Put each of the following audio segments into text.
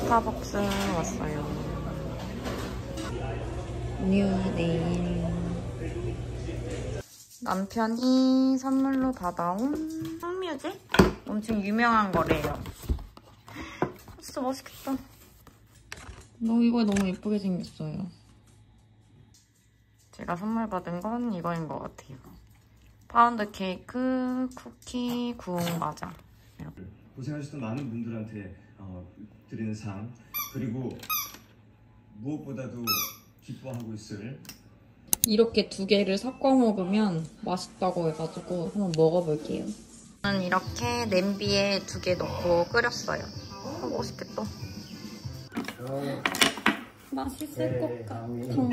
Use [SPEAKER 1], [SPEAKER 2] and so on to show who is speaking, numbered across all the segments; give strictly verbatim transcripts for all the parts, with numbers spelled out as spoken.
[SPEAKER 1] 스타벅스 왔어요. 뉴 네일. 남편이 선물로 받아온 풍뮤제? 엄청 유명한 거래요. 진짜 맛있겠다. 너 이거 너무 예쁘게 생겼어요. 제가 선물 받은 건 이거인 것 같아요. 파운드 케이크, 쿠키, 구운 과자. 이렇게.
[SPEAKER 2] 고생하셨던 많은 분들한테 어, 드리는 상, 그리고 무엇보다도 기뻐하고 있을
[SPEAKER 1] 이렇게 두 개를 섞어 먹으면 맛있다고 해가지고 한번 먹어볼게요. 저는 이렇게 냄비에 두 개 넣고 끓였어요. 어, 맛있겠다. 어. 맛있을 것 같아.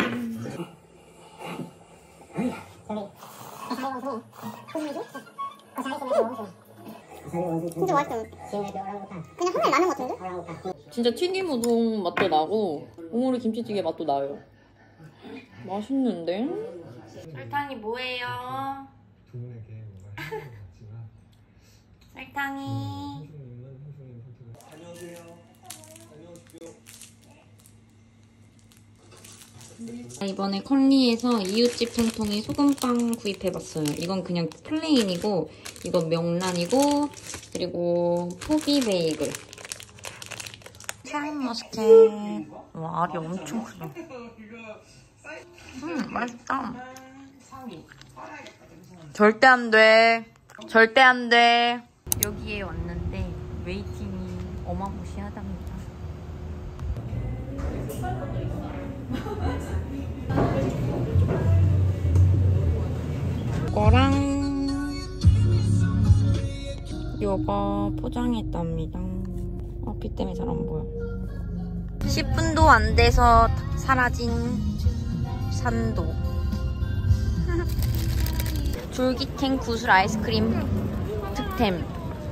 [SPEAKER 3] 진짜 맛있어. 그냥 하나에 나는 것 같은데?
[SPEAKER 1] 진짜 튀김 우동 맛도 나고 오므리 김치찌개 맛도 나요. 맛있는데? 설탕이 뭐예요?
[SPEAKER 4] 두 분에게 뭔가 해주는 것 같지만
[SPEAKER 1] 설탕이
[SPEAKER 2] 다녀오세요. 다녀오십시오.
[SPEAKER 1] 이번에 컬리에서 이웃집 통통이 소금빵 구입해봤어요. 이건 그냥 플레인이고 이건 명란이고 그리고 포기 베이글. 샤인머스켓. 와, 알이 엄청 크다. 음, 맛있다. 절대 안 돼. 절대 안 돼. 여기에 왔는데 웨이팅이 어마무시하답니다. 이거랑 요거 포장했답니다. 어, 빛 때문에 잘 안 보여. 십 분도 안 돼서 사라진 산도. 줄기탱 구슬 아이스크림 득템.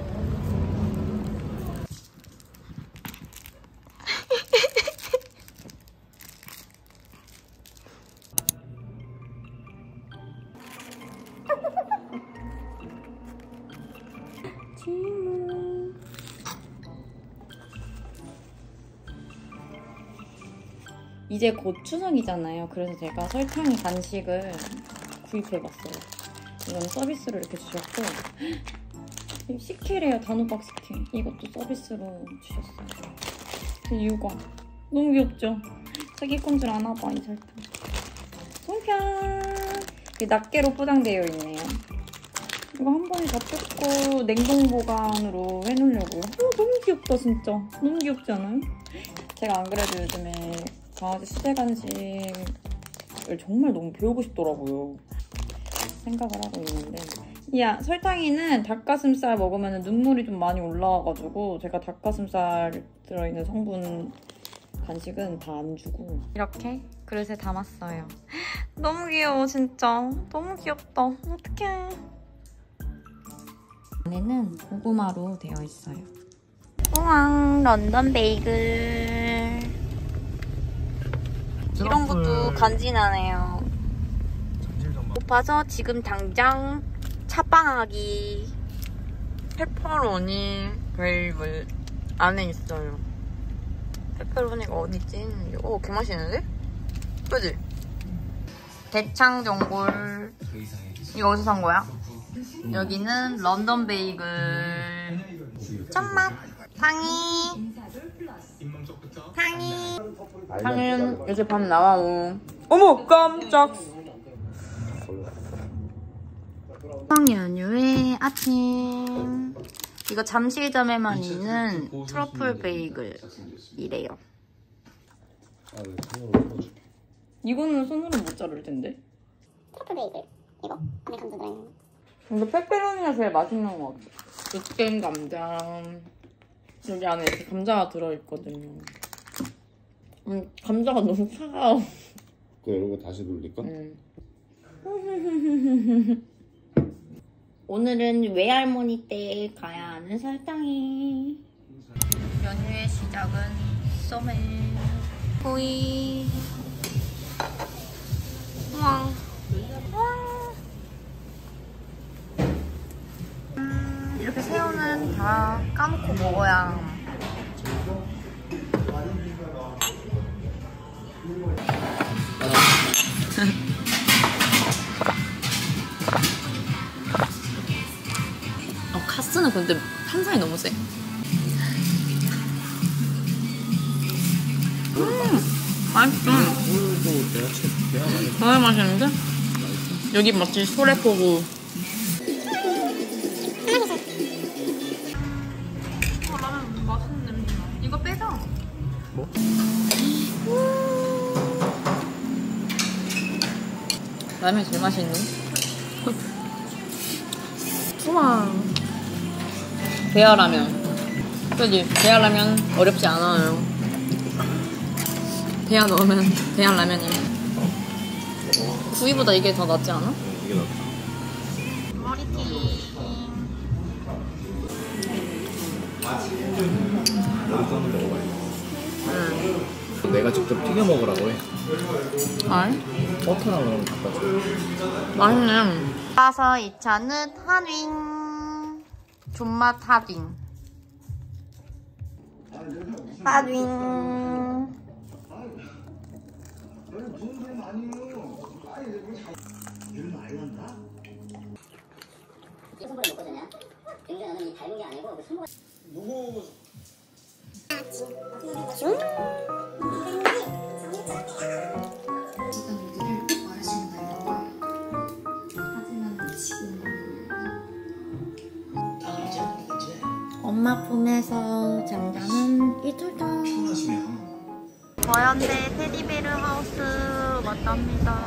[SPEAKER 1] 이제 곧 추석이잖아요. 그래서 제가 설탕이 간식을 구입해봤어요. 이건 서비스로 이렇게 주셨고 식혜래요. 단호박 식혜. 이것도 서비스로 주셨어요. 유과. 너무 귀엽죠? 자기 건 줄 아나 봐, 이 설탕. 송편! 낱개로 포장되어 있네요. 이거 한 번에 다 뜯고 냉동 보관으로 해놓으려고요. 어, 너무 귀엽다, 진짜. 너무 귀엽지 않아요? 제가 안 그래도 요즘에 강아지 수제 간식을 정말 너무 배우고 싶더라고요. 생각을 하고 있는데. 야, 설탕이는 닭가슴살 먹으면 눈물이 좀 많이 올라와가지고 제가 닭가슴살 들어있는 성분 간식은 다 안 주고 이렇게 그릇에 담았어요. 너무 귀여워, 진짜. 너무 귀엽다. 어떡해. 안에는 고구마로 되어 있어요. 우왕, 런던 베이글. 이런 것도 간지나네요. 고파서 지금 당장 차빵하기. 페퍼로니 베이글 안에 있어요. 페퍼로니가 어디있지? 오, 개맛있는데? 그지? 대창전골. 이거 어디서 산 거야? 여기는 런던 베이글. 짠맛! 상이! 상이! 상이는 요새 밤 나와요. 어머! 깜짝! 수학 연휴의 아침. 이거 잠실점에만 있는 트러플 베이글이래요. 이거는 손으로 못 자를 텐데.
[SPEAKER 3] 트러플 베이글. 이거 안에 감자 들어있는 거.
[SPEAKER 1] 근데 페페로니가 제일 맛있는 것 같아. 으깬 감자. 여기 안에 이렇게 감자가 들어있거든요. 음, 감자가 너무 차가워.
[SPEAKER 4] 그럼 이거 다시 돌릴까?
[SPEAKER 1] 음. 오늘은 외할머니 댁에 가야 하는 설탕이. 연휴의 시작은 썸에 호이. 우와. 우와. 음, 이렇게 새우는 다 까놓고 먹어야 어, 카스는 근데 탄산이 너무 세. 음, 맛있어.
[SPEAKER 4] 오늘도 내가 치 내가 많이
[SPEAKER 1] 정말 맛있는데? 여기 마치 소래포구. 어, 라면 맛있는 냄새 나. 이거 빼자.
[SPEAKER 4] 뭐?
[SPEAKER 1] 라면이 제일 맛있는? 우와. 대하라면. 그지? 대하라면 어렵지 않아요. 대하 넣으면 대하라면이야. 구이보다 이게 더 낫지 않아?
[SPEAKER 4] 이게 낫다.
[SPEAKER 1] 머리띠.
[SPEAKER 4] 여기서 한번 먹어봐야지.
[SPEAKER 1] 응.
[SPEAKER 4] 내가 직접 튀겨 먹으라고 해.
[SPEAKER 1] 알?
[SPEAKER 4] 버터랑 갖다 줘.
[SPEAKER 1] 맛있네. 가서 이 차는 하윙. 존맛 하윙. 하윙.
[SPEAKER 3] 손보라 못 거잖아. 굉장히 나는 이 닮은 게 아니고 그 손보라 무거워.
[SPEAKER 1] 엄마 품에서 잠자는 이틀다. 거연대 테디베르 하우스 왔답니다.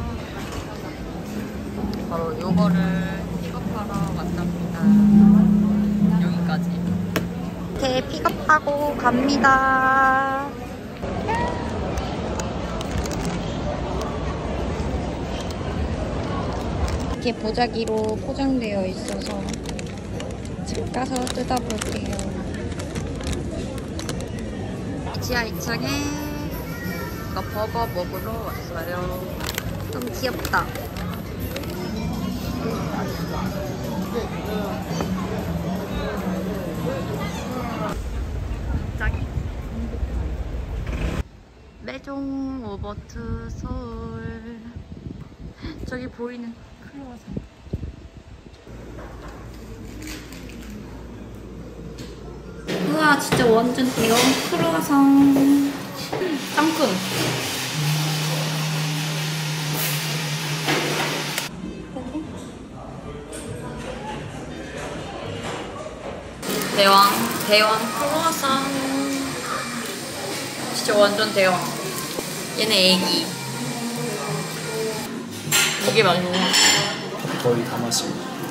[SPEAKER 1] 바로 요거를 픽업하러 왔답니다. 여기까지. 이렇게 픽업하고 갑니다. 이렇게 보자기로 포장되어 있어서 집 가서 뜯어볼게요. 지하 이 층에 이거 버거 먹으러 왔어요. 너무 귀엽다. 짱이. 매종 오버트 서울. 저기 보이는 크로와상. 우와, 진짜 완전 대형 크로와상. 짱큰. 대왕, 대왕 크로와상. 진짜 완전 대왕. 얘네 애기. 이게 맛있는 거 같아.
[SPEAKER 4] 거의 다 마시고.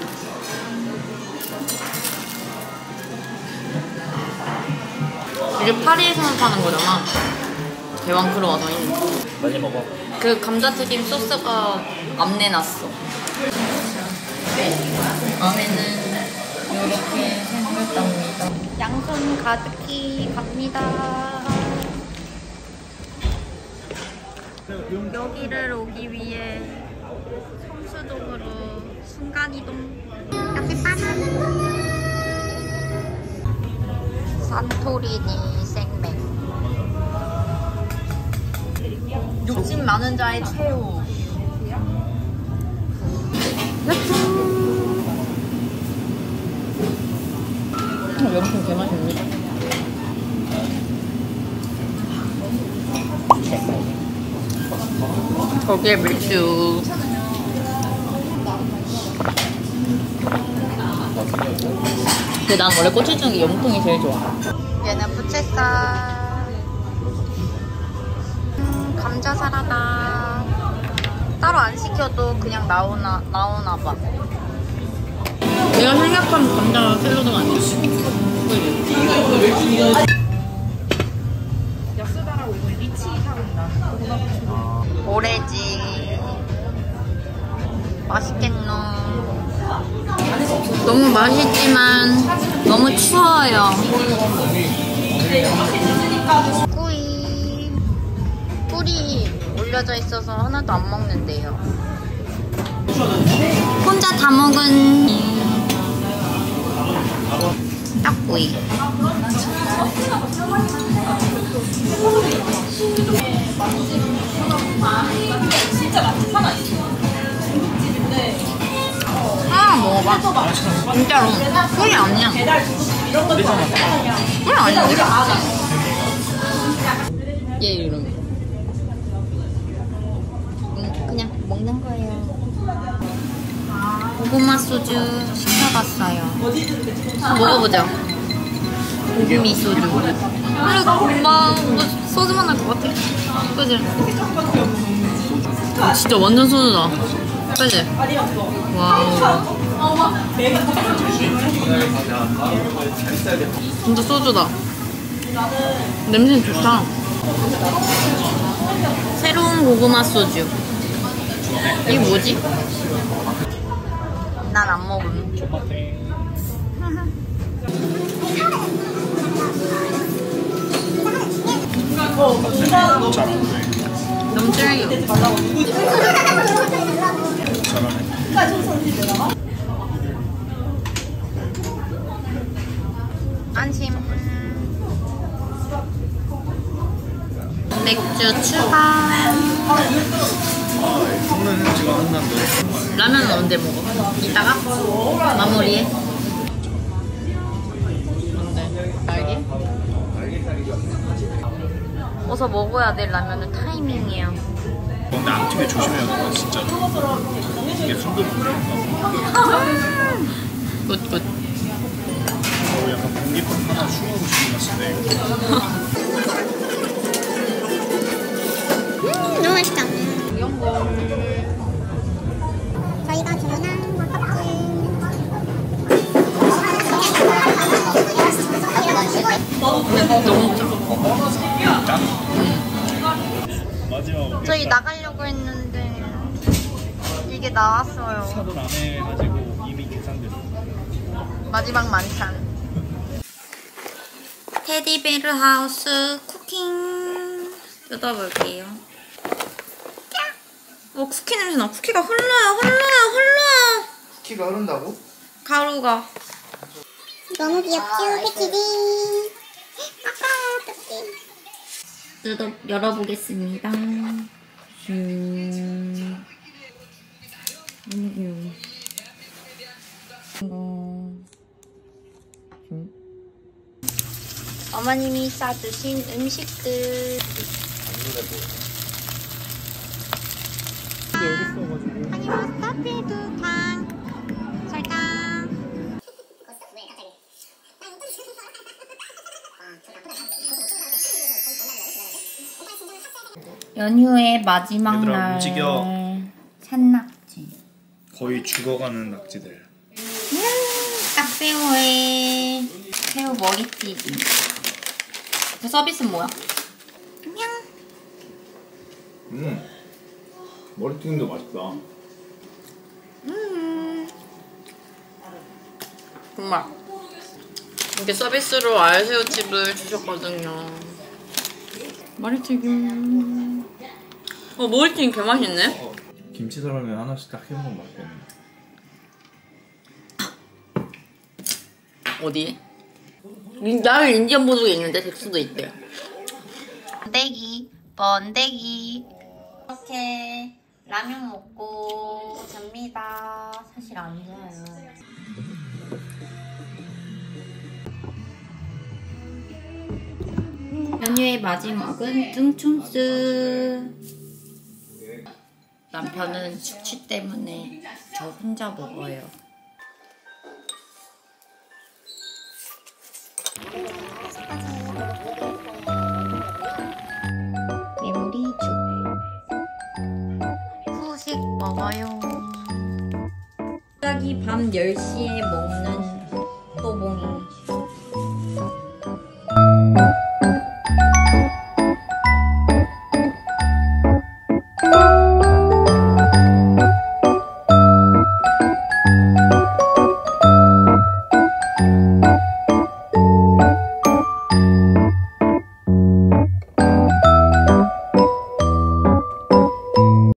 [SPEAKER 1] 이게 파리에서만 파는 거잖아. 대왕 크로와상이.
[SPEAKER 4] 빨리 먹어.
[SPEAKER 1] 그 감자튀김 소스가 안 내놨어. 안에는 이렇게 생겼답니다. 양손 가득히 갑니다. 여기를 오기 위해 성수동으로 순간이동. 여기 바나나. 산토리니 생맥. 욕심 많은 자의 최후. 어, 염통 개맛있네. 거기에 밀주. 근데 난 원래 꼬치 중에 염통이 제일 좋아. 얘는 부채살. 음, 감자 사라다. 따로 안 시켜도 그냥 나오나 나오나 봐. 내가 생각한 감자 샐러드가 아니야. 야스다라고 이거 리치 향 나. 오레지. 맛있겠노. 너무 맛있지만 너무 추워요. 꾸이. 꿀이 올려져 있어서 하나도 안 먹는데요. 혼자 다 먹은 떡구이. 진짜 먹어봐. 진짜로. 꿀이 아니야. 꿀이 아닌데? 얘 이름. 음, 그냥 먹는 거예요. 고구마 소주 시켜봤어요. 한번 먹어보자. 고구미 소주. 그래, 금방 소주만 날 것 같아. 그지? 아, 진짜 완전 소주다. 그지? 와우. 진짜 소주다. 냄새는 좋다. 새로운 고구마 소주. 이게 뭐지? 난 안 먹음. 너무 쫄려. 안심. 맥주 추가.
[SPEAKER 4] 손은 지금 끝났는데.
[SPEAKER 1] 라면은 언제 먹어? 이따가? 마무리해? 뭔데? 날개? 어서 먹어야 될 라면은 타이밍이야.
[SPEAKER 4] 근데 안 튀게 조심해야 돼, 진짜. 이게 순두부인가?
[SPEAKER 1] 굿굿.
[SPEAKER 4] 어, 약간 공깃밥 하나 추가하고 싶은 맛인데.
[SPEAKER 3] 음, 너무 맛있다.
[SPEAKER 1] 이런 거.
[SPEAKER 3] 저희가 주문한 닭껍질.
[SPEAKER 1] 근데 너무 짜.
[SPEAKER 4] 마지막
[SPEAKER 1] 저희 나가려고 했는데 이게 나왔어요.
[SPEAKER 4] 사돈 안 해가지고 이미 계산됐어.
[SPEAKER 1] 마지막 만찬. 테디베르 하우스 쿠킹 뜯어볼게요. 어, 쿠키 냄새나. 쿠키가 흘러요, 흘러요, 흘러.
[SPEAKER 4] 쿠키가 흐른다고?
[SPEAKER 1] 가루가.
[SPEAKER 3] 너무 귀엽죠, 패키지. 아까 어떡해.
[SPEAKER 1] 뜯어 열어보겠습니다. 음. 너무 귀여워. 이거. 음. 어머님이 싸주신 음식들. 허니머스타드 두 탕. 설탕. 연휴의 마지막
[SPEAKER 4] 얘들아,
[SPEAKER 1] 날
[SPEAKER 4] 움직여.
[SPEAKER 1] 산낙지.
[SPEAKER 4] 거의 죽어가는 낙지들.
[SPEAKER 1] 음, 딱새우에 새우 머리튀김. 그 서비스는 뭐야? 그냥
[SPEAKER 4] 음. 머리튀김도 맛있다.
[SPEAKER 1] 음. 정말 이게 서비스로 알새우칩을 주셨거든요. 머리튀김. 어, 머리튀김 개 맛있네.
[SPEAKER 4] 어, 김치 사라면 하나씩 딱 해먹으면 맛있겠네.
[SPEAKER 1] 어디에? 나는 인디언 보드가 있는데 덱스도 있대요. 번데기, 번데기. 이렇게 라면 먹고 잡니다. 사실 안 자요. 연휴의 마지막은 등촌스. 남편은 숙취 때문에 저 혼자 먹어요. 메모리죽. 후식 먹어요. 갑자기 밤 열 시에 먹는 또봉이.